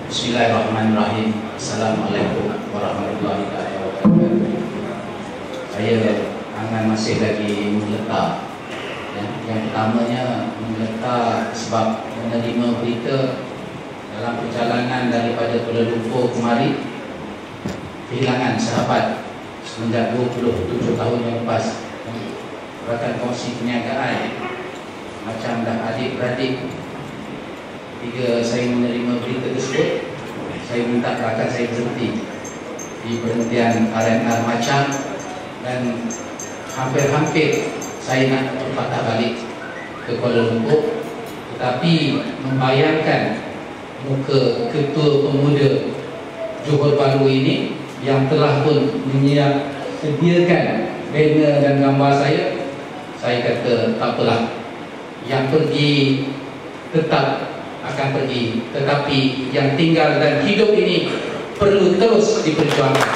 Bismillahirrahmanirrahim. Assalamualaikum warahmatullahi wabarakatuh. Saya masih lagi mengletar. Yang pertamanya mengletar sebab menerima berita dalam perjalanan daripada Kuala Lumpur kemari kehilangan sahabat semenjak 27 tahun yang lepas. Rakan kongsi perniagaan macam dah adik-beradik. Ketika saya menerima berita tersebut, saya minta rakan saya berhenti di perhentian RNR Macam, dan hampir-hampir saya nak berpatah balik ke Kuala Lumpur, tetapi membayangkan muka Ketua Pemuda Johor Bahru ini yang telah pun sediakan banner dan gambar saya kata tak apalah, yang pergi tetap akan pergi, tetapi yang tinggal dan hidup ini perlu terus diperjuangkan.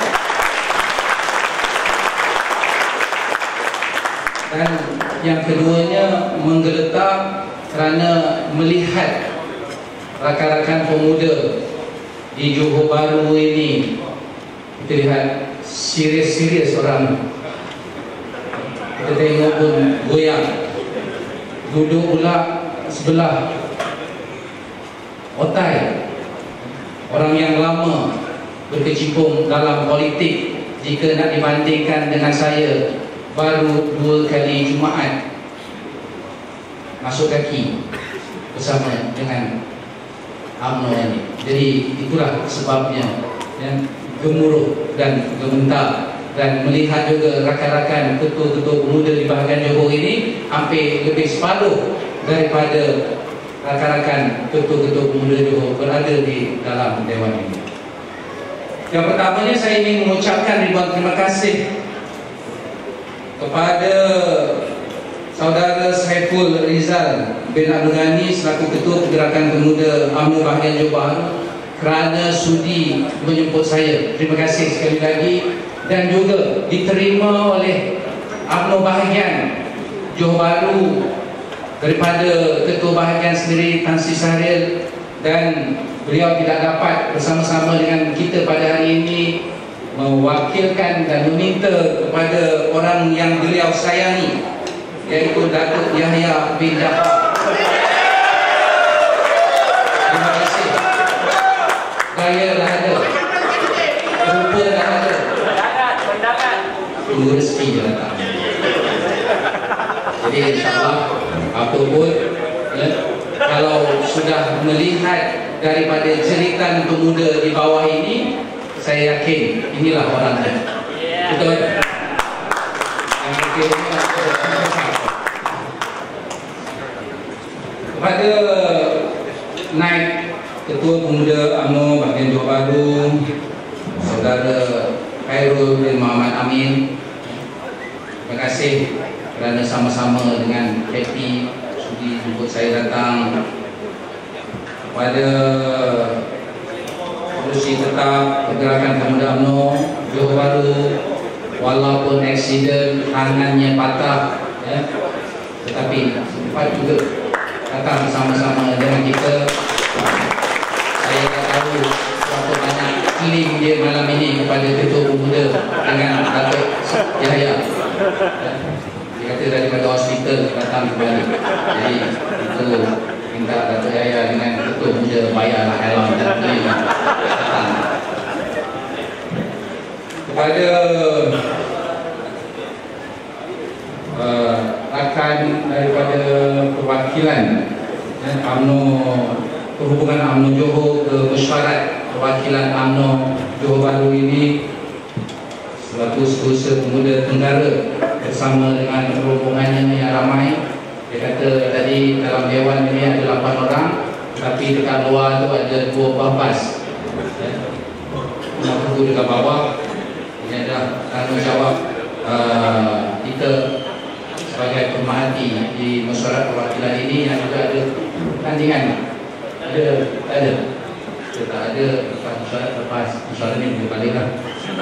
Dan yang keduanya menggeletar kerana melihat rakan-rakan pemuda di Johor Bahru ini, kita lihat serius-serius orang. Kita tengok pun goyang, duduk pula sebelah otai orang yang lama berkecimpung dalam politik. Jika nak dibandingkan dengan saya, baru 2 kali Jumaat masuk kaki bersama dengan UMNO ini. Jadi itulah sebabnya gemuruh dan gementar, dan melihat juga rakan-rakan ketua-ketua pemuda di bahagian Johor ini hampir lebih separuh daripada rakan-rakan ketua-ketua pemuda Johor berada di dalam dewan ini. Yang pertamanya saya ingin mengucapkan ribuan terima kasih kepada saudara Saiful Rizal bin Abdul Ghani selaku Ketua Pergerakan Pemuda UMNO bahagian Johor Bahru kerana sudi menjemput saya. Terima kasih sekali lagi. Dan juga diterima oleh UMNO bahagian Johor Bahru daripada Ketua Bahagian sendiri Tan Sri Syahril, dan beliau tidak dapat bersama-sama dengan kita pada hari ini mewakilkan dan meminta kepada orang yang beliau sayangi, iaitu Datuk Yahya bin Jaafar. Terima kasih. Gaya dah ada, rupa dah ada, tunggu rezeki je datang. Jadi insyaAllah apa pun, kalau sudah melihat daripada jeritan pemuda di bawah ini, saya yakin inilah orangnya. Betul? Yang akhirnya kepada naib Ketua Pemuda UMNO bahagian Johor Bahru, Saudara Khairul bin Muhammad Amin, terima kasih kerana sama-sama dengan happy sudi jemput saya datang. Kepada Pengerusi Tetap Pergerakan Pemuda UMNO Johor Bahru, walaupun aksiden tangannya patah, tetapi sempat juga datang bersama-sama dengan kita. Saya tak tahu berapa banyak kirim dia malam ini kepada Ketua Pemuda dengan Datuk Yahya. Dia kata daripada hospital datang kembali. Jadi itu minta Datuk Yahya dengan Ketua Pemuda bayarlah helm dan beli datang. Kepada rakan daripada perwakilan UMNO, perhubungan UMNO Johor ke mesyuarat perwakilan UMNO Johor Bahru ini selaku Setiausaha Pemuda Tenggara bersama dengan rombongannya yang ramai. Dia kata tadi dalam dewan ini ada 8 orang, tapi dekat luar tu ada 2 babas. Nak tunggu dekat bawah. Ini adalah tanggungjawab kita sebagai pemerhati di mesyuarat perwakilan ini, yang juga ada tandingan. Ada. Tak ada lepas mesyuarat ni boleh balik lah.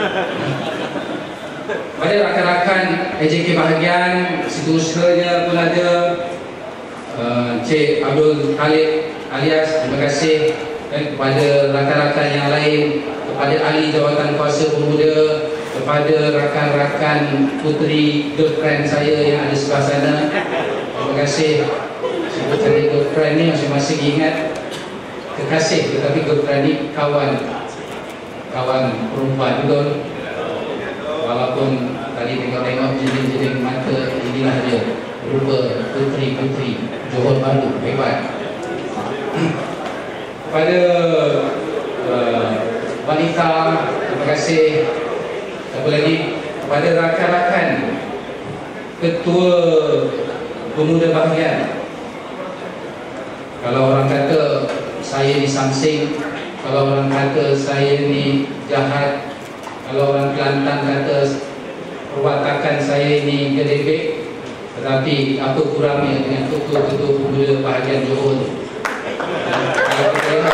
Pada rakan-rakan AJK bahagian, setiausahanya pun ada Cik Abdul Khalid alias, terima kasih kepada rakan-rakan yang lain, kepada ahli jawatan kuasa pemuda, kepada rakan-rakan puteri girlfriend saya yang ada sebelah sana. Terima kasih. Sebut tadi girlfriend ni masing-masing ingat kekasih, tetapi girlfriend ni kawan perempuan, betul? Walaupun tadi tengok-tengok jenis-jenis mata, inilah dia rupa puteri-puteri Johor Bahru hebat. Kepada wanita, terima kasih. Apa lagi? Kepada rakan-rakan ketua pemuda bahagian. Kalau orang kata saya ni samsing, kalau orang kata saya ni jahat, kalau orang Kelantan kata perwatakan saya ni gedebek, tetapi apa kurangnya dengan ketua-ketua pemuda bahagian Johor? Kalau kita lihat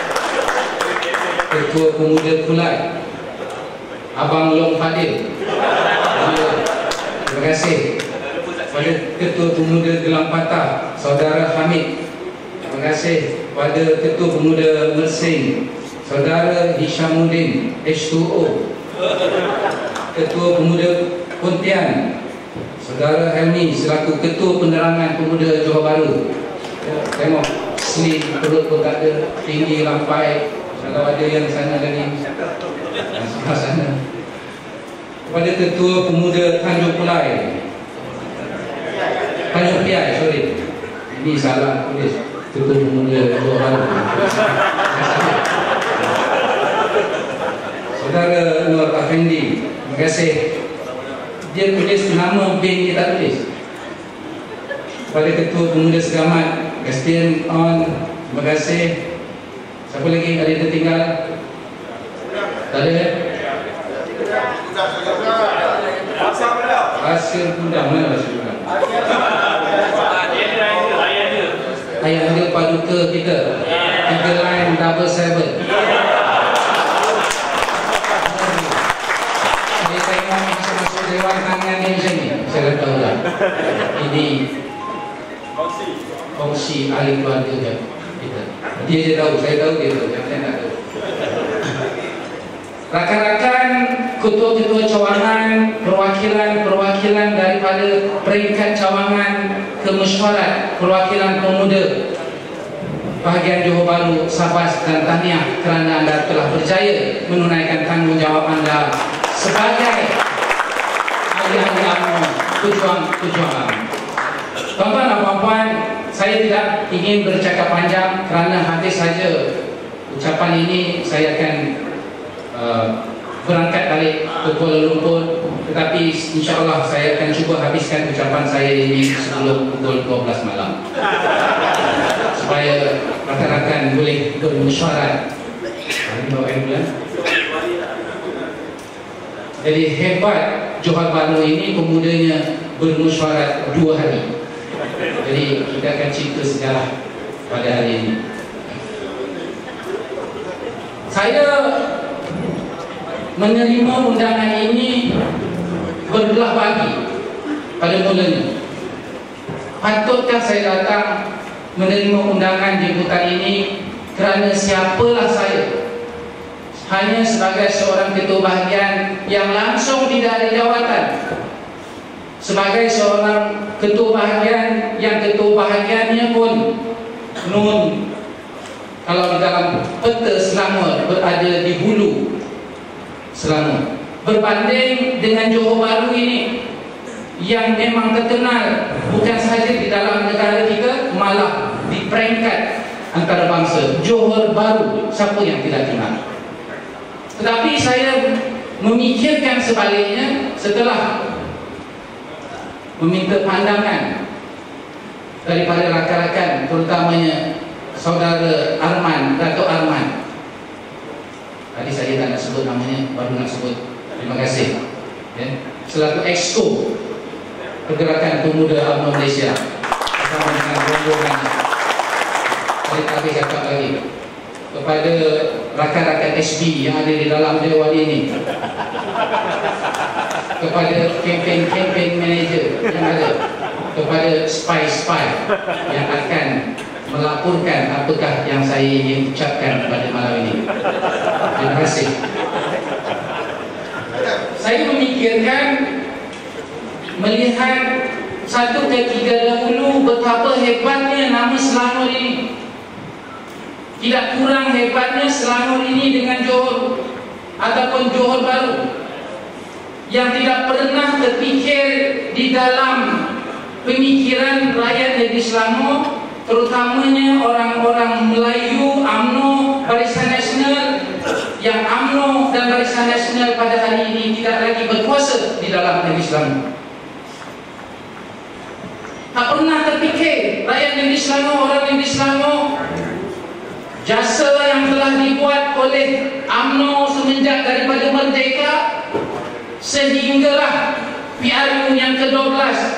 ketua pemuda Kulai, Abang Long Fadil, terima kasih. Pada ketua pemuda Gelang Patah, Saudara Hamid, terima kasih. Pada ketua pemuda Mersing, Saudara Hishamuddin H2O. Ketua pemuda Pontian, Saudara Helmi selaku ketua penerangan pemuda Johor Bahru. Tengok slim, perut pun tak ada, tinggi lampai. Kalau ada yang sana lagi, sebelah sana. Kepada ketua pemuda Tanjung Pulai, Tanjung Piai, sorry, ini salah tulis, ketua pemuda Johor Bahru. Saudara Nur Afendi, terima kasih. Dia tulis nama bank dia tak tulis. Kepada ketua pemuda Segamat, Gastian On, terima kasih. Siapa lagi ada yang tertinggal? Tak ada? Hasil Gudang, mana hasil Gudang? Ayah dia paduka kita, 3 line 77. Saya tengok masuk dewan tangan ni macam ni, saya dah tahu lah. Ini kongsi ahli keluarga dia. Dia je tahu, saya tahu dia tahu, yang saya tak tahu. Rakan-rakan ketua-ketua cawangan, perwakilan daripada peringkat cawangan ke mesyuarat perwakilan pemuda bahagian Johor Bahru, Sabas dan tahniah kerana anda telah berjaya menunaikan tanggungjawab anda sebagai ahli-ahli UMNO, pejuang-pejuang. Tuan-tuan dan puan-puan, saya tidak ingin bercakap panjang kerana habis saja ucapan ini saya akan berangkat balik ke Kuala Lumpur, tetapi insya-Allah saya akan cuba habiskan ucapan saya ini sebelum pukul 12 malam supaya rakan-rakan boleh bermesyuarat. Jadi hebat Johor Bahru ini, pemudanya bermesyuarat 2 hari. Jadi kita akan cerita sejarah pada hari ini. Saya menerima undangan ini berbelah bagi pada mulanya. Patutkah saya datang menerima undangan jemputan ini kerana siapalah saya? Hanya sebagai seorang ketua bahagian yang langsung tidak ada jawatan, sebagai seorang ketua bahagian yang ketua bahagiannya pun nun, kalau di dalam peta Selangor berada di hulu Selangor, berbanding dengan Johor Bahru ini yang memang terkenal bukan sahaja di dalam negara kita, malah di peringkat antarabangsa. Johor Bahru, siapa yang tidak kenal? Tetapi saya memikirkan sebaliknya setelah meminta pandangan daripada rakan-rakan, terutamanya saudara Arman, Dato' Arman. Tadi saya tak nak sebut namanya, baru nak sebut. Terima kasih. Ya. Selaku Exco Pergerakan Pemuda UMNO Malaysia, bersama dengan rombongan. Saya tak habis cakap lagi. Kepada rakan-rakan SB yang ada di dalam dewan ini, kepada campaign manager yang ada, kepada spy yang akan melaporkan apakah yang saya ingin ucapkan pada malam ini. Terima kasih. Saya memikirkan, melihat satu ketika dahulu betapa hebatnya nama Selangor ini. Tidak kurang hebatnya Selangor ini dengan Johor ataupun Johor Bahru, yang tidak pernah terfikir di dalam pemikiran rakyat negeri Selangor, terutamanya orang-orang Melayu, UMNO, Barisan Nasional, yang UMNO dan Barisan Nasional pada hari ini tidak lagi berkuasa di dalam negeri Selangor. Tak pernah terfikir rakyat negeri Selangor, orang negeri Selangor, jasa yang telah dibuat oleh UMNO semenjak daripada merdeka sehinggalah PRU yang ke-12,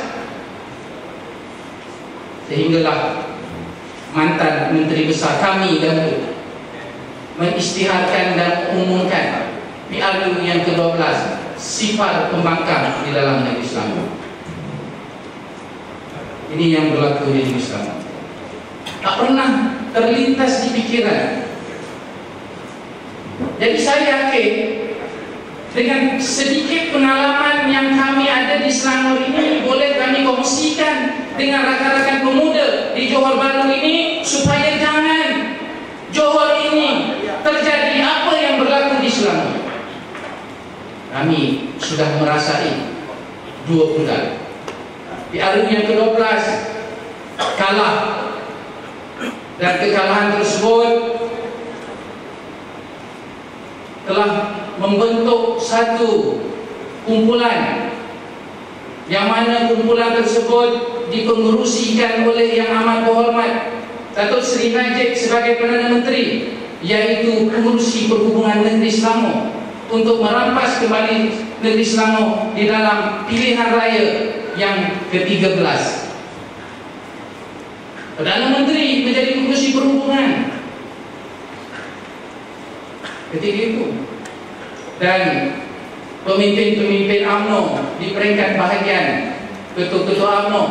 sehinggalah mantan Menteri Besar kami dahulu mengisytiharkan dan mengumumkan PRU yang ke-12 sifar pembangkang di dalam negeri Selangor. Ini yang berlaku di negeri Selangor. Tak pernah terlintas di pikiran. Jadi saya yakin dengan sedikit pengalaman yang kami ada di Selangor ini, boleh kami kongsikan dengan rakan-rakan pemuda di Johor Bahru ini, supaya jangan Johor ini terjadi apa yang berlaku di Selangor. Kami sudah merasai 2 bulan PRU yang ke-12 kalah, dan kekalahan tersebut telah membentuk satu kumpulan, yang mana kumpulan tersebut dipengerusikan oleh Yang Amat Berhormat Datuk Seri Najib sebagai Perdana Menteri, iaitu Pengerusi Perhubungan Negeri Selangor, untuk merampas kembali negeri Selangor di dalam pilihan raya yang ke-13. Perdana Menteri menjadi Pengerusi Perhubungan ketika itu, dan pemimpin-pemimpin UMNO di peringkat bahagian, ketua-ketua UMNO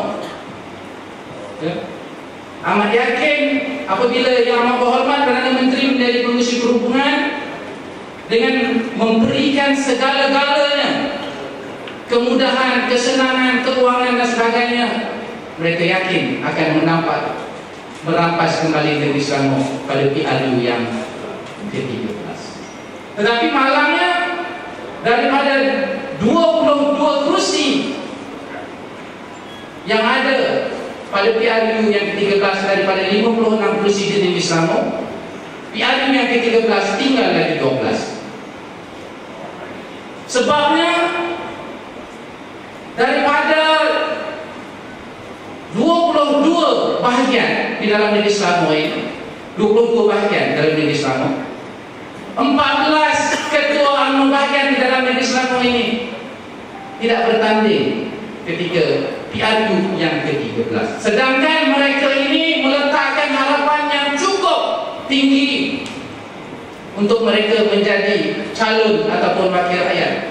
amat yakin apabila Yang Amat Berhormat Perdana Menteri menjadi Pengerusi Perhubungan, dengan memberikan segala-galanya, kemudahan, kesenangan, keuangan dan sebagainya, mereka yakin akan merampas kembali negeri Selangor pada PRU yang ke-13. Tetapi malangnya, daripada 22 kursi yang ada pada PRU yang ke-13, daripada 56 kursi di negeri Selangor, PRU yang ke-13 tinggal lagi 12. Sebabnya, daripada 22 bahagian di dalam negeri Selangor ini, 22 bahagian dalam negeri Selangor, 14 ketua UMNO bahagian di dalam negeri Selangor ini tidak bertanding ketika PRU yang ke-13. Sedangkan mereka ini meletakkan harapan yang cukup tinggi untuk mereka menjadi calon ataupun wakil rakyat.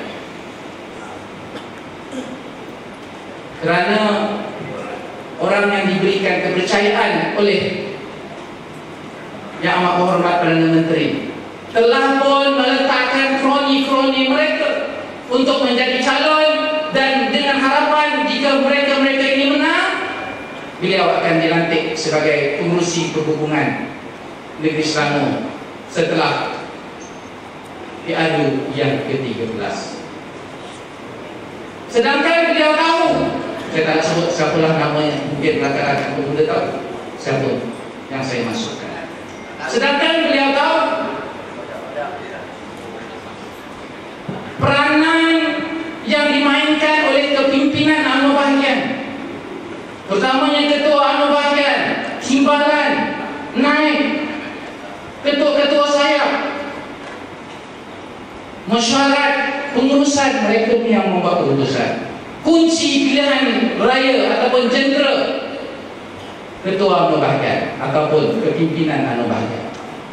Kerana orang yang diberikan kepercayaan oleh Yang Amat Berhormat Perdana Menteri telah pun meletakkan kroni-kroni mereka untuk menjadi calon, dan dengan harapan jika mereka-mereka ini menang, beliau akan dilantik sebagai Pengerusi Perhubungan Negeri Selangor setelah PRU yang ke-13. Sedangkan beliau tahu, saya tak nak sebut siapalah namanya, mungkin rakan-rakan pemuda tahu siapa yang saya masukkan. Sedangkan beliau tahu peranan yang dimainkan oleh kepimpinan UMNO bahagian, terutamanya ketua UMNO bahagian, Timbalan, Naik, ketua-ketua saya, mesyuarat pengurusan, mereka ni yang membuat keputusan. Kunci pilihan raya ataupun jendera ketua UMNO bahagian ataupun kepimpinan UMNO bahagian.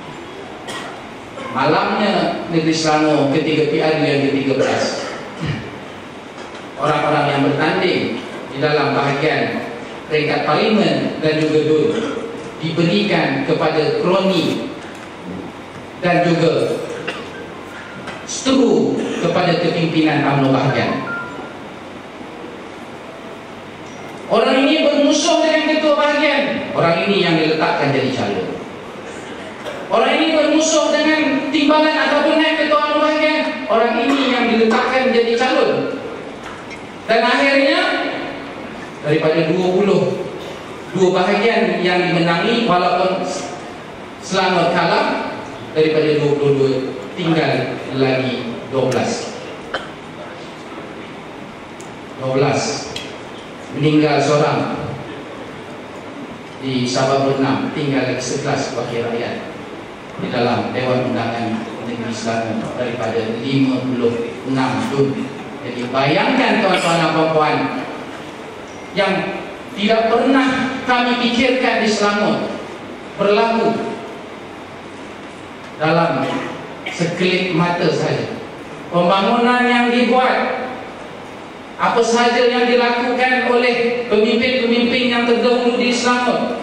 Malamnya negeri Selangor ketika PRU yang ke-13, orang-orang yang bertanding di dalam bahagian peringkat parlimen dan juga DUN diberikan kepada kroni dan juga seteru kepada kepimpinan UMNO bahagian. Orang ini bermusuh dengan ketua bahagian, orang ini yang diletakkan jadi calon. Orang ini bermusuh dengan timbalan ataupun naib ketua UMNO bahagian, orang ini yang diletakkan jadi calon. Dan akhirnya daripada 22 bahagian yang dimenangi, walaupun Selangor kalah, daripada 22 tinggal lagi 12. Meninggal seorang di Sabah Bernam, tinggal lagi 11 wakil rakyat di dalam Dewan Undangan Negeri Selangor daripada 56 dun. Jadi bayangkan tuan-tuan dan puan-puan, yang tidak pernah kami fikirkan di Selangor berlaku dalam sekelip mata saja. Pembangunan yang dibuat, apa sahaja yang dilakukan oleh pemimpin-pemimpin yang terdahulu di Selangor,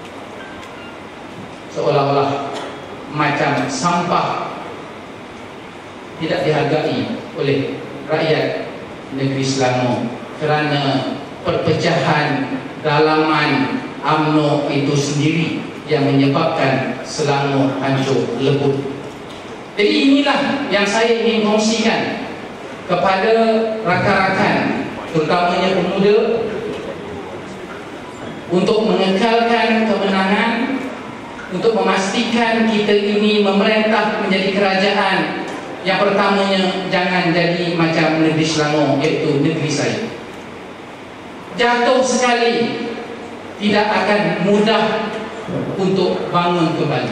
seolah-olah macam sampah, tidak dihargai oleh rakyat negeri Selangor kerana perpecahan dalaman UMNO itu sendiri yang menyebabkan Selangor hancur lebur. Jadi inilah yang saya ingin kongsikan kepada rakan-rakan, terutamanya pemuda, untuk mengekalkan kemenangan, untuk memastikan kita ini memerintah menjadi kerajaan. Yang pertamanya, jangan jadi macam negeri Selangor, iaitu negeri saya. Jatuh sekali, tidak akan mudah untuk bangun kembali.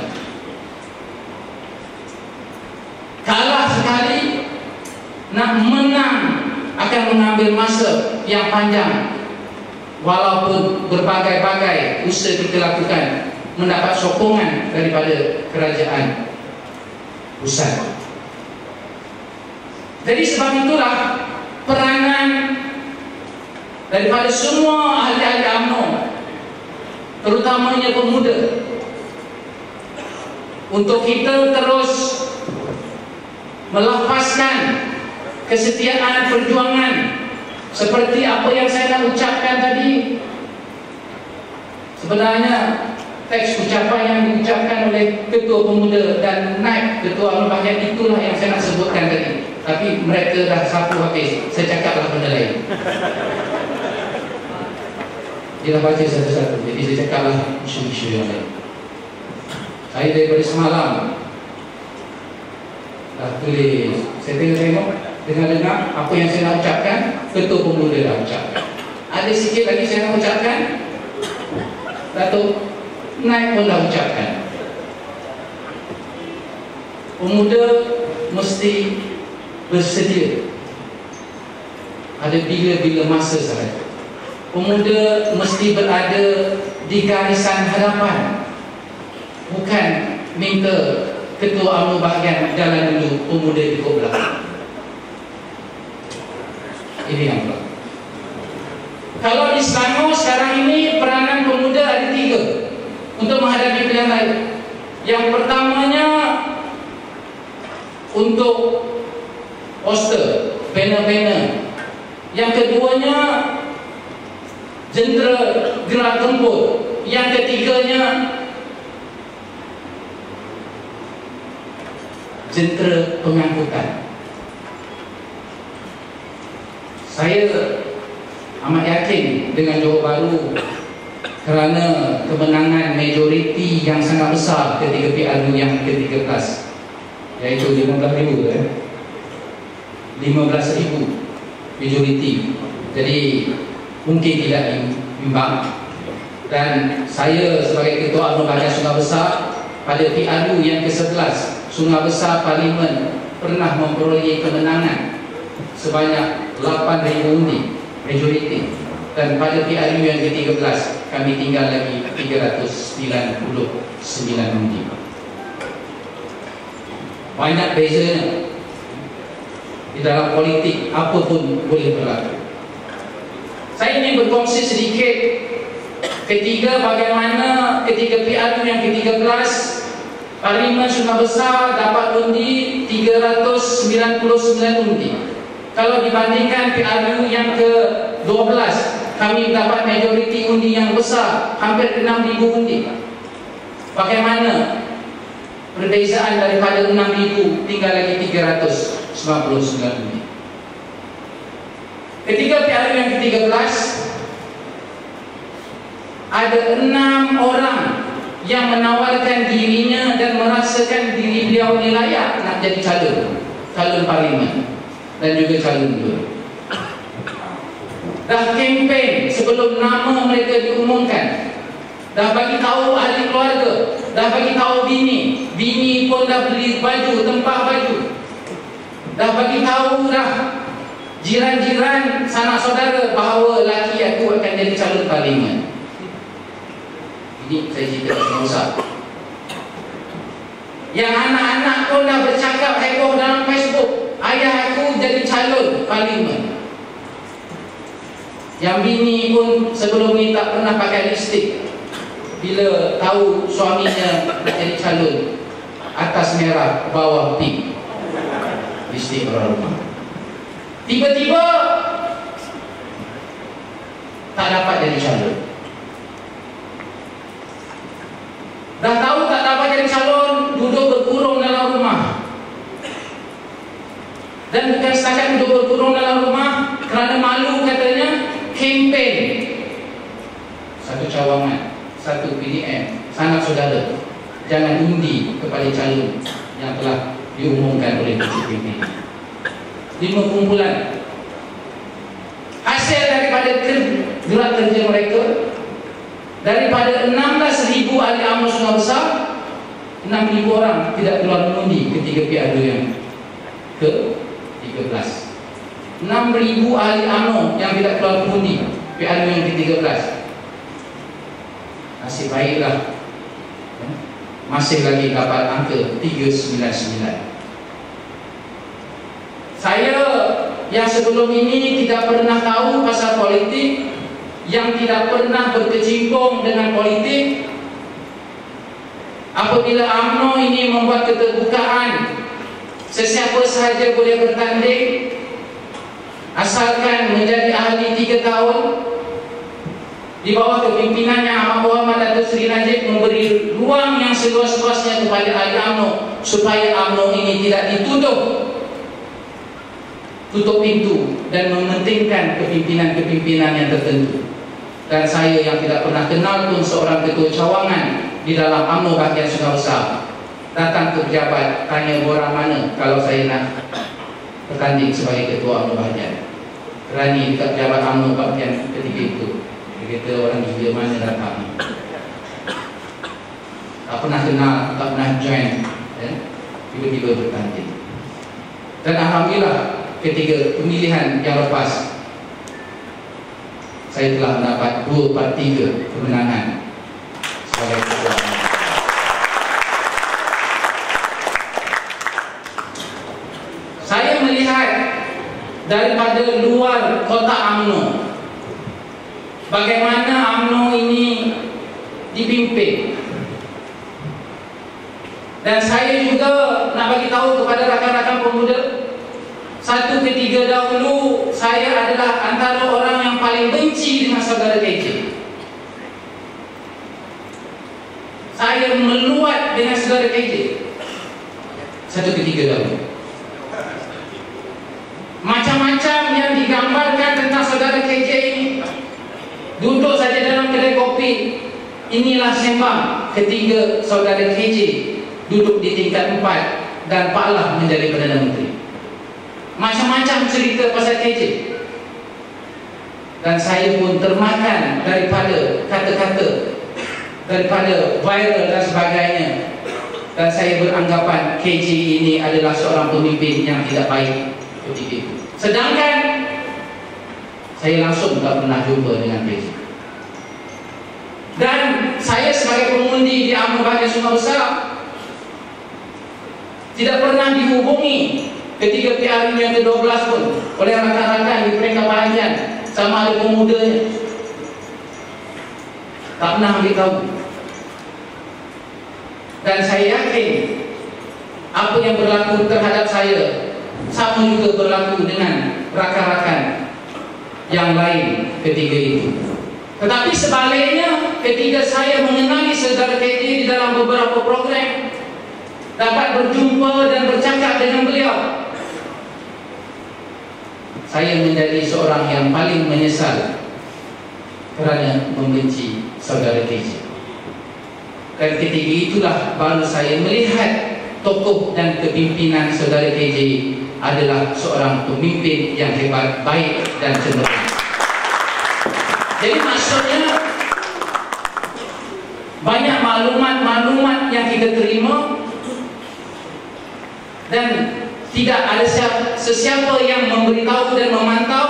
Kalah sekali, nak menang akan mengambil masa yang panjang. Walaupun berbagai-bagai usaha kita lakukan, mendapat sokongan daripada kerajaan pusat. Jadi sebab itulah peranan daripada semua ahli-ahli UMNO, terutamanya pemuda, untuk kita terus melafazkan kesetiaan perjuangan seperti apa yang saya nak ucapkan tadi. Sebenarnya teks ucapan yang diucapkan oleh Ketua Pemuda dan Naib Ketua UMNO bahagian itulah yang saya nak sebutkan tadi. Tapi mereka dah sapu habis, saya cakaplah benda lain. Dia dah baca satu-satu, jadi saya cakaplah isu-isu yang lain. Saya daripada semalam dah tulis, saya tengok dengar apa yang saya nak ucapkan, Ketua Pemuda dah ucapkan. Ada sikit lagi saya nak ucapkan, Datuk Naib pun dah ucapkan. Pemuda mesti bersedia, ada bila-bila masa sahaja. Pemuda mesti berada di garisan hadapan, bukan minta Ketua UMNO bahagian jalan dulu, pemuda ikut belakang. Ini yang berlaku. Kalau di Selangor sekarang ini, peranan pemuda ada 3 untuk menghadapi pilihan raya. Yang pertamanya untuk poster, banner-banner. Yang keduanya jentera gerak tempur. Yang ketiganya jentera pengangkutan. Saya amat yakin dengan Johor Bahru kerana kemenangan majoriti yang sangat besar ketika PRU yang ke-13, iaitu 15,000 majoriti. Jadi mungkin tidak imbang. Dan saya sebagai Ketua UMNO bahagian Sungai Besar pada PRU yang ke-11, Sungai Besar Parlimen pernah memperoleh kemenangan sebanyak 8,000 undi majoriti. Dan pada PRU yang ke-13 kami tinggal lagi 399 undi. Banyak bezanya. Di dalam politik apa pun boleh berlaku. Saya ingin berkongsi sedikit Ketiga, bagaimana ketika PRU yang ke-13 Parlimen Sungai Besar dapat undi 399 undi. Kalau dibandingkan PRU yang ke-12, kami dapat majoriti undi yang besar, hampir 6,000 undi. Bagaimana perbezaan daripada 6,000 tinggal lagi 399 undi? Ketika PRU yang ke-13, ada 6 orang yang menawarkan dirinya dan merasakan diri beliau ini layak nak jadi calon parlimen dan juga calon dua. Dah kempen sebelum nama mereka diumumkan, dah bagi tahu ahli keluarga, dah bagi tahu bini pun dah beli baju, tempah baju, dah bagi tahu dah jiran-jiran, sanak saudara bahawa laki aku akan jadi calon parlimen. Ini saya cerita pasal Musa. Yang anak-anak pun dah bercakap heboh dalam Facebook, ayah aku jadi calon parlimen. Yang bini pun sebelum ni tak pernah pakai lipstick, bila tahu suaminya nak jadi calon, atas merah, bawah pink, lipstick orang rumah. Tiba-tiba tak dapat jadi calon. Dah tahu tak dapat jadi calon, duduk berkurung dalam rumah. Dan bukan setakat duduk berkurung dalam rumah, kerana malu katanya, kempen satu cawangan, satu PDM, sanak saudara, jangan undi kepada calon yang telah diumumkan oleh PCPP. 5 kumpulan. Hasil daripada gerak kerja mereka, daripada 16,000 ahli UMNO Sungai Besar, 6,000 orang tidak keluar mengundi ketika PRU yang ke-13. 6,000 ahli UMNO yang tidak keluar mengundi PRU yang ke-13. Nasib baiklah, masih lagi dapat angka 399. Saya yang sebelum ini tidak pernah tahu pasal politik, yang tidak pernah berkecimpung dengan politik, apabila UMNO ini membuat keterbukaan, sesiapa sahaja boleh bertanding asalkan menjadi ahli 3 tahun di bawah kepimpinan yang amat berhormat Datuk Seri Najib, memberi ruang yang seluas-luasnya kepada ahli UMNO supaya UMNO ini tidak dituduh tutup pintu dan mementingkan kepimpinan-kepimpinan yang tertentu. Dan saya yang tidak pernah kenal pun seorang ketua cawangan di dalam UMNO bahagian Sungai Besar, datang ke pejabat, tanya borang mana kalau saya nak bertanding sebagai ketua UMNO bahagian. Kerani dekat pejabat UMNO bahagian ketika itu. Dia kata orang gila mana datang, tak pernah kenal, tak pernah join, tiba-tiba bertanding. Dan alhamdulillah ketika pemilihan yang lepas, saya telah mendapat 2/3 kemenangan sebagai ketua. Saya melihat daripada luar kotak UMNO bagaimana UMNO ini dipimpin. Dan saya juga nak bagi tahu kepada rakan-rakan pemuda, 1 ketika dahulu saya adalah antara orang yang paling benci dengan saudara KJ. Saya meluat dengan saudara KJ 1 ketika dahulu. Macam-macam yang digambarkan tentang saudara KJ ini, duduk saja dalam kedai kopi, inilah sembang ketika saudara KJ duduk di tingkat 4 dan Pak Lah menjadi Perdana Menteri. Macam-macam cerita pasal KJ. Dan saya pun termakan daripada kata-kata, daripada viral dan sebagainya. Dan saya beranggapan KJ ini adalah seorang pemimpin yang tidak baik ketika itu. Sedangkan saya langsung tak pernah jumpa dengan KJ. Dan saya sebagai pengundi di UMNO bahagian Sungai Besar tidak pernah dihubungi ketika PRU yang ke-12 pun oleh rakan-rakan di peringkat bahagian sama ada pemudanya. tak pernah ambil tahu. Dan saya yakin apa yang berlaku terhadap saya sama juga berlaku dengan rakan-rakan yang lain ketika itu. Tetapi sebaliknya, ketika saya mengenali saudara KJ di dalam beberapa program, dapat berjumpa dan bercakap dengan beliau, saya menjadi seorang yang paling menyesal kerana membenci saudara KJ. Dan ketika itulah baru saya melihat tokoh dan kepimpinan saudara KJ adalah seorang pemimpin yang hebat, baik dan cenderung. Jadi maksudnya, banyak maklumat-maklumat yang kita terima dan tidak ada sesiapa yang memberitahu dan memantau,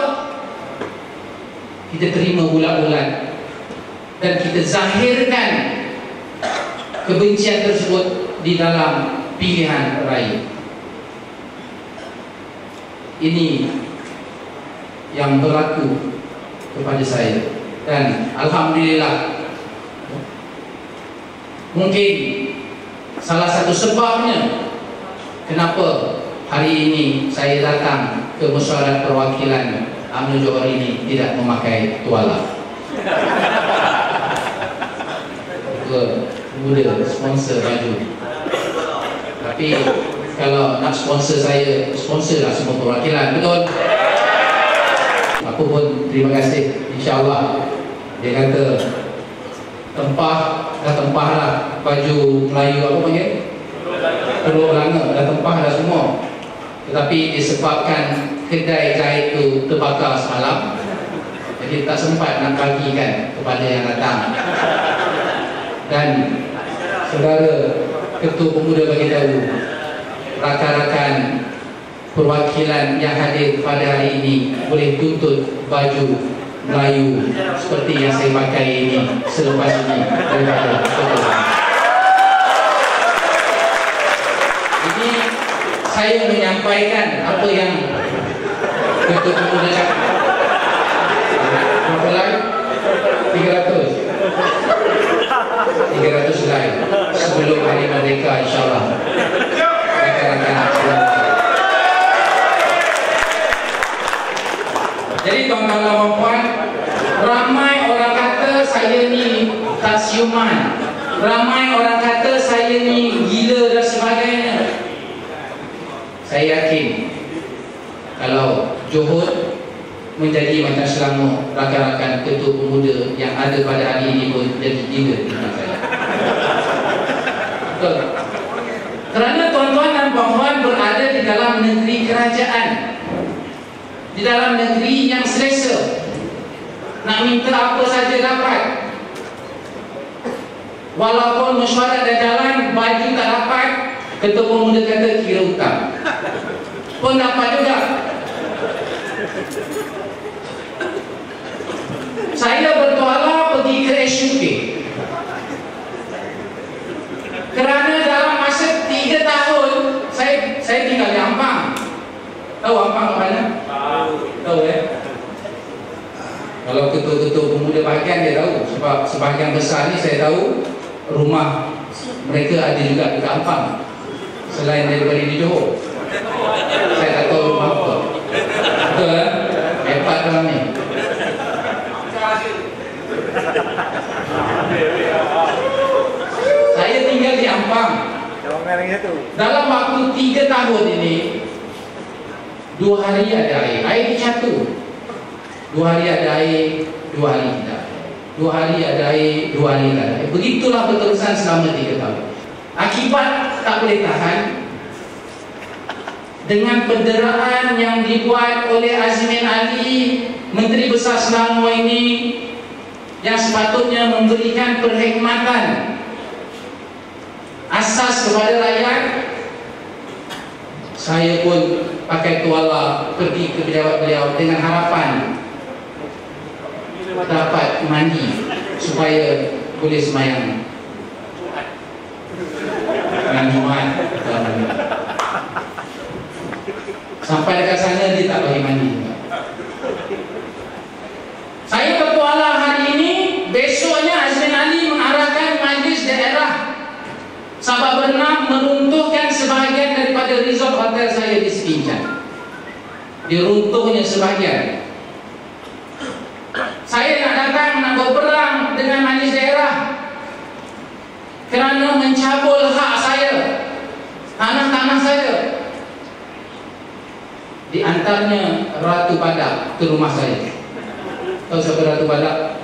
kita terima bulat-bulat dan kita zahirkan kebencian tersebut di dalam pilihan raya. Ini yang berlaku kepada saya, dan alhamdulillah, mungkin salah satu sebabnya kenapa hari ini saya datang ke mesyuarat perwakilan UMNO Johor ini tidak memakai tuala. Muda sponsor baju, tapi kalau nak sponsor saya, sponsorlah semua perwakilan, betul? Apa pun terima kasih. InsyaAllah, dia kata tempah lah baju Melayu, apa panggil? Telur belanga, dah tempah dah semua. Tetapi disebabkan kedai jahit tu terbakar semalam, jadi tak sempat nak bagikan kepada yang datang. Dan saudara Ketua Pemuda bagi tahu, rakan-rakan perwakilan yang hadir pada hari ini boleh tuntut baju Melayu seperti yang saya pakai ini selepas ini daripada Ketua. Jadi saya menyampaikan apa yang Ketua Pemuda cakap. Berapa like? 300 like sebelum hari Merdeka, insyaAllah. Jadi tuan-tuan dan puan, ramai orang kata saya ni tak siuman, ramai orang kata saya ni gila dan sebagainya. Saya yakin kalau Johor menjadi macam Selangor, rakan-rakan Ketua Pemuda yang ada pada hari ini pun jadi gila dengan saya. Betul? Kerana tuan-tuan dan puan-puan berada di dalam negeri kerajaan, di dalam negeri yang selesa, nak minta apa saja dapat. Walaupun mesyuarat dah jalan, baju tak dapat, Ketua Pemuda kata kira hutang pun dapat juga. Saya bertuala pergi ke SUK kerana dalam masa 3 tahun saya tinggal di Ampang. Tahu Ampang ke mana? Tahu ya? Kalau ketua-ketua pemuda bahagian dia tahu, sebab sebahagian besar ni saya tahu rumah mereka ada juga di Ampang selain daripada di Johor. Saya tak tahu rumah apa. Betul ya? Hebat dalam ni. Saya tinggal di Ampang. Dalam waktu 3 tahun ini, 2 hari ada air. Air dicatu. 2 hari ada air, 2 hari tidak. 2 hari ada air, 2 hari tidak ada air. Begitulah berterusan selama 3 tahun. Akibat tak boleh tahan, dengan penderaan yang dibuat oleh Azmin Ali, Menteri Besar Selangor ini, yang sepatutnya memberikan perkhidmatan asas kepada rakyat, saya pun pakai tuala pergi ke beliau dengan harapan dapat mandi supaya boleh semayang dengan Jumat. Sampai dekat sana dia tak bagi mandi. Saya bertuala hari ini, besoknya Azmin ada resort hotel saya di Sekincang, diruntuhnya sebahagian. Saya nak datang nak berperang dengan majlis daerah kerana mencabul hak saya, tanah-tanah saya. Di antaranya Ratu Badak ke rumah saya. Tahu siapa Ratu Badak?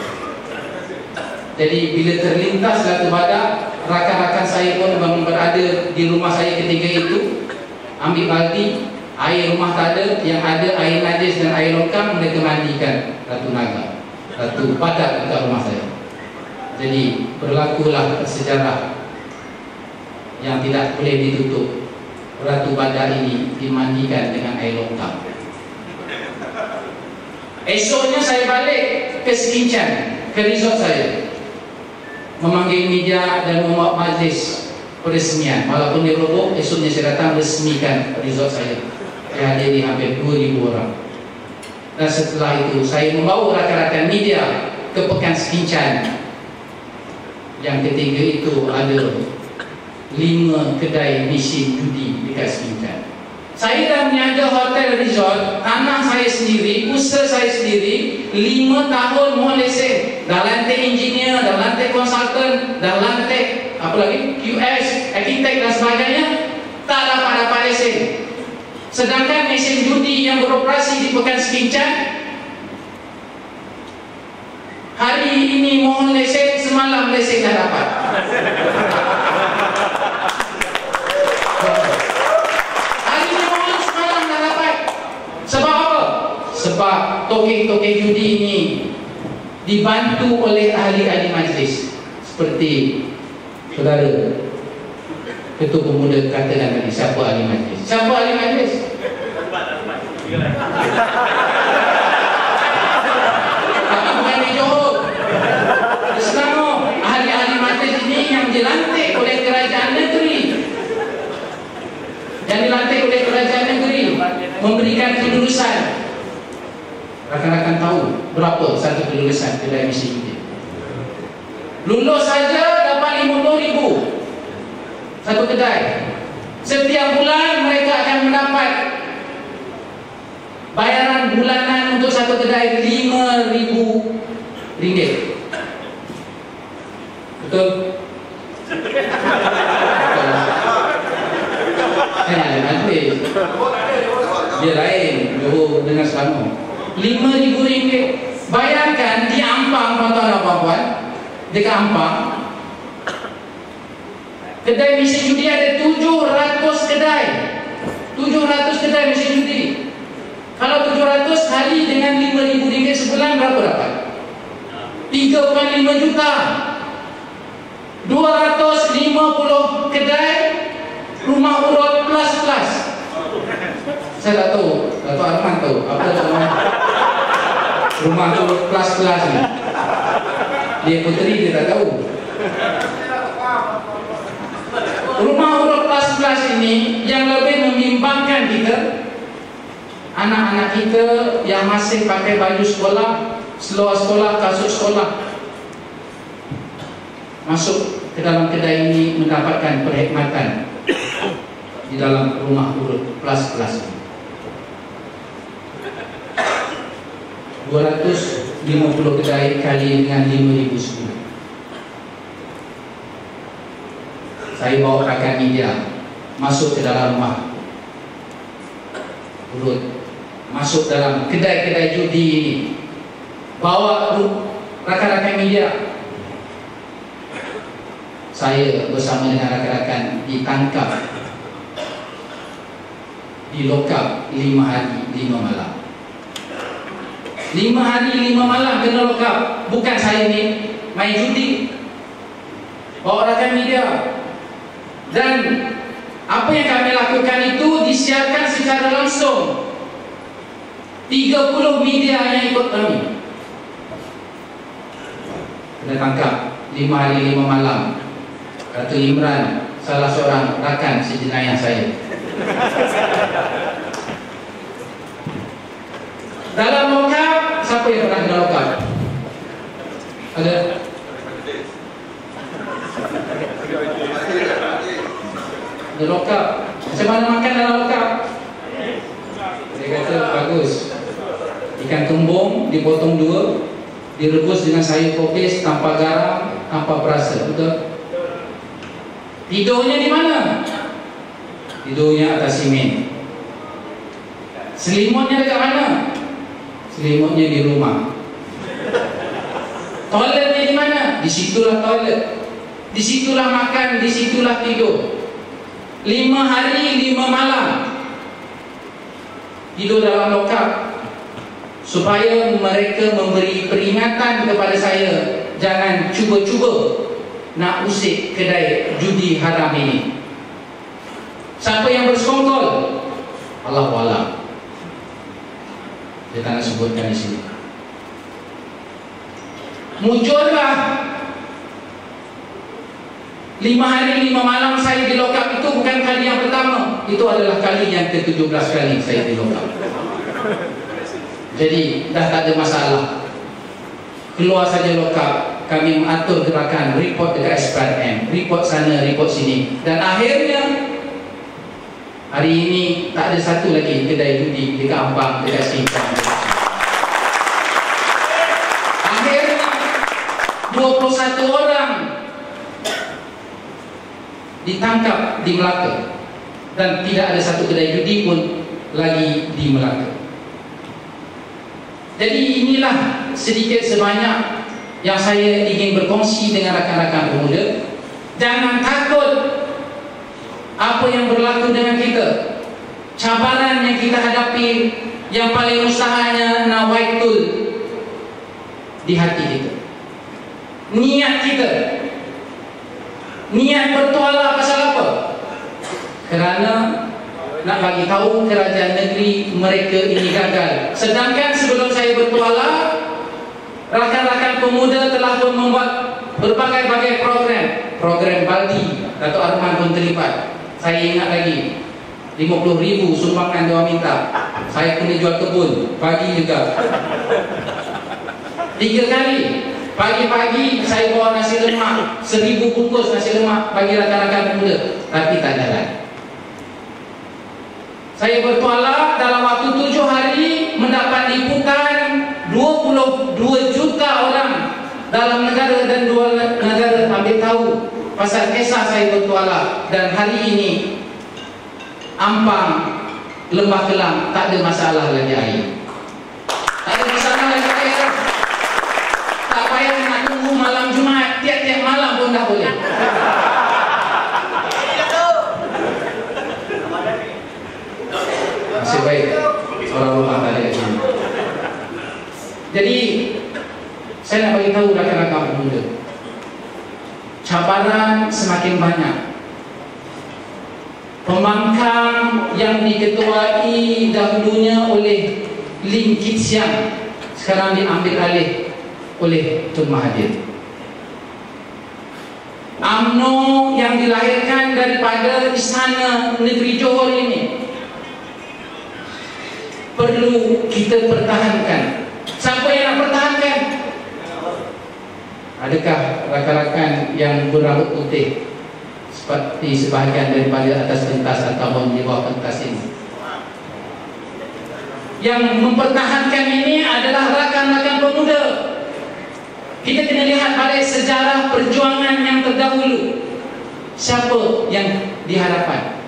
Jadi bila terlintas Ratu Badak, rakan-rakan saya pun berada di rumah saya ketika itu, ambil baldi, air rumah tak ada, yang ada air najis dan air longkang, mereka mandikan Ratu Naga, Ratu Badak dekat rumah saya. Jadi berlakulah sejarah yang tidak boleh ditutup. Ratu Badak ini dimandikan dengan air longkang. Esoknya saya balik ke Sekincang, ke resort saya, memanggil media dan membuat majlis peresmian. Walaupun diroboh, esoknya saya datang resmikan resort saya. Saya hadiri hampir 2,000 orang. Dan setelah itu saya membawa rakan-rakan media ke Pekan Sekincang. Yang ketiga itu ada 5 kedai mesin judi dekat Sekincang. Saya dah menjaga hotel resort, tanah saya sendiri, usaha saya sendiri, 5 tahun mohon lesen. Dah lantik engineer, dah lantik konsultan, dah lantik apa lagi, QS, arkitek dan sebagainya, tak dapat lesen. Sedangkan mesin judi yang beroperasi di Pekan Sekincang, hari ini mohon lesen, semalam lesen dah dapat. Hari ini mohon, semalam dah dapat. Sebab apa? Sebab tokek-tokek judi ini dibantu oleh ahli-ahli majlis seperti saudara Ketua Pemuda katakan tadi. Siapa ahli majlis? Siapa ahli majlis? Tapi bukan di Johor, di Selangor. Ahli-ahli majlis ini yang dilantik oleh kerajaan negeri, memberikan kelulusan. Rakan-rakan tahu berapa satu kelulusan kedai mesin judi? Lulus saja dapat 50,000 satu kedai. Setiap bulan mereka akan mendapat bayaran bulanan untuk satu kedai RM5,000. Betul? Nanti dia lain Johor dengan Selangor. RM5,000. Bayangkan di Ampang, tuan-tuan dan puan-puan, dekat Ampang, kedai mesin judi ada 700 kedai. 700 kedai mesin judi. Kalau 700 kali dengan RM5,000 sebulan, berapa dapat? 3,5 juta. 250 kedai rumah urut plus. Saya tak tahu, Dato' Arman tahu apa rumah urut plus ni. Dia puteri, dia tak tahu. Rumah urut plus ini yang lebih membimbangkan kita, anak-anak kita yang masih pakai baju sekolah, seluar sekolah, kasut sekolah, masuk ke dalam kedai ini mendapatkan perkhidmatan di dalam rumah urut plus ini. 250 kedai kali dengan 5,000 sebulan. Saya bawa rakan media masuk ke dalam rumah urut, masuk dalam kedai-kedai judi ini, bawa rakan-rakan media. Saya bersama dengan rakan-rakan ditangkap, dilokap 5 hari 5 malam. 5 hari 5 malam kena lokap. Bukan saya ni main judi, bawa rakan media. Dan apa yang kami lakukan itu disiarkan secara langsung. 30 media yang ikut kami. Kena tangkap 5 hari 5 malam. Dato' Imran, salah seorang rakan sejenayah saya. Dalam lokap, siapa yang pernah kena lokap? Ada? Ada lokap. Macam mana pernah makan dalam lokap? Dia kata bagus. Ikan kembung dipotong dua, direbus dengan sayur kopis tanpa garam, tanpa perasa. Betul? Tidurnya di mana? Tidurnya atas simen. Selimutnya dekat mana? Selimutnya di rumah. Toiletnya di mana? Disitulah toilet. Disitulah makan, disitulah tidur. 5 hari 5 malam tidur dalam lokap, supaya mereka memberi peringatan kepada saya, jangan cuba-cuba nak usik kedai judi haram ini. Siapa yang bersekongkol? Allahu a'lam. Saya tak nak sebutkan di sini. Muncullah 5 hari 5 malam saya di lokap. Itu bukan kali yang pertama, itu adalah kali yang ke-17 kali saya di lokap. Jadi dah tak ada masalah. Keluar saja lokap, kami mengatur gerakan, report dekat SPRM, report sana, report sini. Dan akhirnya hari ini tak ada satu lagi kedai judi dekat Ampang, dekat Singkang. Akhirnya 21 orang ditangkap di Melaka, dan tidak ada satu kedai judi pun lagi di Melaka. Jadi inilah sedikit sebanyak yang saya ingin berkongsi dengan rakan-rakan pemuda. Jangan takut apa yang berlaku dengan kita. Cabaran yang kita hadapi, yang paling mustahilnya nawaitul di hati kita. Niat kita, niat bertuala pasal apa? Kerana nak bagi tahu kerajaan negeri mereka ini gagal. Sedangkan sebelum saya bertuala, rakan-rakan pemuda telah pun membuat berbagai-bagai program. Program Baldi, Dato' Arman pun terlibat. Saya ingat lagi, 50,000 sumbangan dia minta. Saya kena jual kebun, bagi juga. 3 kali. Pagi-pagi saya bawa nasi lemak, 1000 bungkus nasi lemak bagi rakan-rakan pemuda, tapi tak jalan. Saya bertuala dalam waktu 7 hari mendapat liputan 22 juta orang dalam negara dan luar negara ambil tahu pasal kisah saya bertuala. Dan hari ini Ampang, Lembah Kelang tak ada masalah lagi air. Tak ada masalah lagi air. Tak payah nak tunggu malam Jumaat, tiap-tiap malam pun dah boleh. Nasib baik orang rumah tak ada kat sini. Jadi saya nak bagi tahu rakan-rakan pemuda, cabaran semakin banyak. Pembangkang yang diketuai dahulunya oleh Lim Kit Siang sekarang diambil alih oleh Tun Mahathir. UMNO yang dilahirkan daripada Istana Negeri Johor ini perlu kita pertahankan. Siapa yang nak pertahankan? Adakah rakan-rakan yang berambut putih seperti sebahagian daripada atas pentas ataupun di bawah pentas ini? Yang mempertahankan ini adalah rakan-rakan pemuda. Kita kena lihat balik sejarah perjuangan yang terdahulu. Siapa yang di hadapan?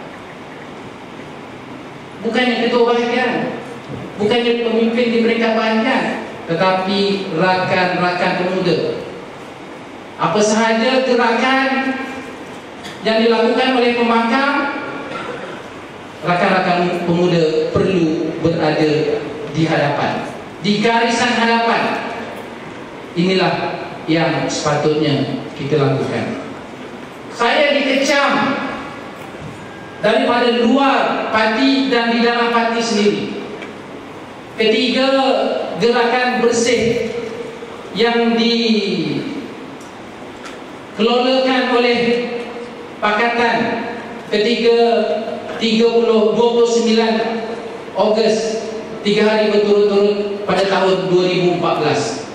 Bukannya ketua bahagian, bukannya pemimpin di peringkat bahagian, tetapi rakan-rakan pemuda. Apa sahaja gerakan yang dilakukan oleh pembangkang, rakan-rakan pemuda perlu berada di hadapan, di garisan hadapan. Inilah yang sepatutnya kita lakukan. Saya dikecam daripada luar parti dan di dalam parti sendiri. Ketiga gerakan bersih yang dikelolakan oleh Pakatan ketika 29 Ogos, 3 hari berturut-turut pada tahun 2014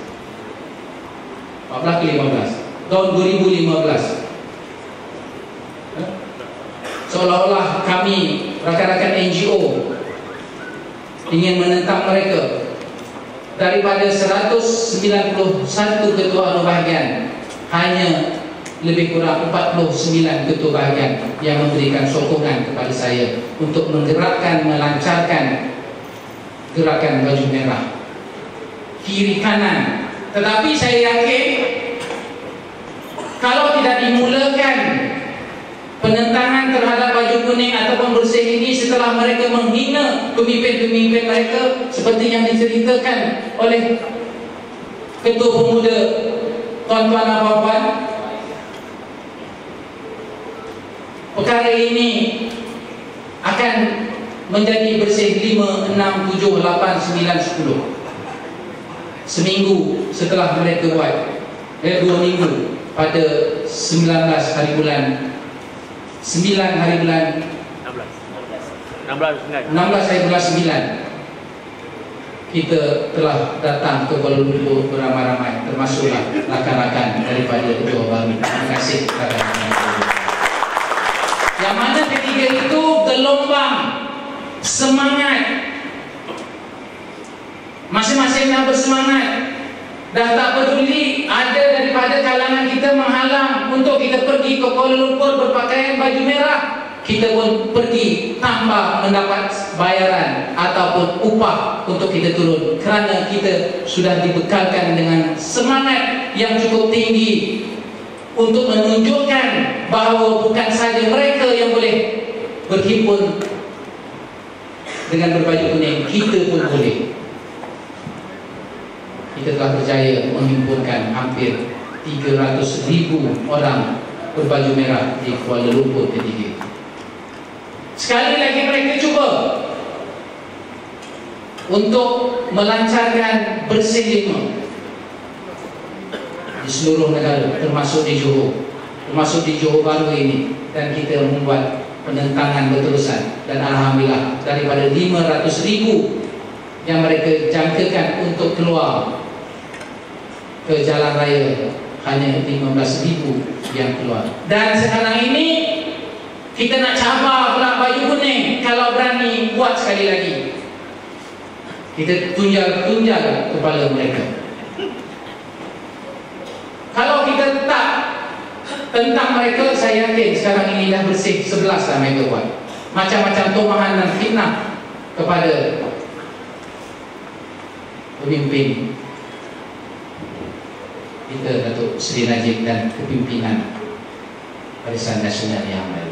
ke 15, tahun 2015. Seolah-olah kami rakan-rakan NGO ingin menentang mereka. Daripada 191 ketua anu bahagian, hanya lebih kurang 49 ketua bahagian yang memberikan sokongan kepada saya untuk menggerakkan, melancarkan gerakan baju merah kiri kanan. Tetapi saya yakin kalau tidak dimulakan penentangan terhadap baju kuning ataupun bersih ini setelah mereka menghina pemimpin-pemimpin mereka seperti yang diceritakan oleh Ketua Pemuda tuan-tuan dan puan-puan, perkara ini akan menjadi bersih 5, 6, 7, 8, 9, 10 seminggu setelah mereka buat 2 minggu pada 19 hari bulan 9 hari bulan 16 hari bulan 9 kita telah datang ke Kuala Lumpur beramai-ramai, termasuklah rakan-rakan daripada Johor Bahru. Terima kasih rakan-rakan. Yang mana ketiga itu gelombang semangat, masing-masing dah bersemangat, dah tak peduli ada daripada kalangan kita menghalang untuk kita pergi ke Kuala Lumpur berpakaian baju merah, kita pun pergi tanpa mendapat bayaran ataupun upah untuk kita turun, kerana kita sudah dibekalkan dengan semangat yang cukup tinggi untuk menunjukkan bahawa bukan saja mereka yang boleh berhimpun dengan berbaju kuning, kita pun boleh. Kita telah berjaya menghimpunkan hampir 300,000 orang berbaju merah di Kuala Lumpur ketika. Sekali lagi mereka cuba untuk melancarkan bersih 5 di seluruh negara, termasuk di Johor, termasuk di Johor Bahru ini, dan kita membuat penentangan berterusan. Dan alhamdulillah daripada 500,000 yang mereka jangkakan untuk keluar ke jalan raya, hanya 15,000 yang keluar. Dan sekarang ini kita nak cabar pula baju kuning, kalau berani buat sekali lagi, kita tunjal kepala mereka. Kalau kita tak tentang mereka, saya yakin sekarang ini dah bersih 11 dah mereka buat macam-macam tumahan dan fitnah kepada pemimpin kita, Datuk Seri Najib, dan kepimpinan Barisan Nasional yang lain.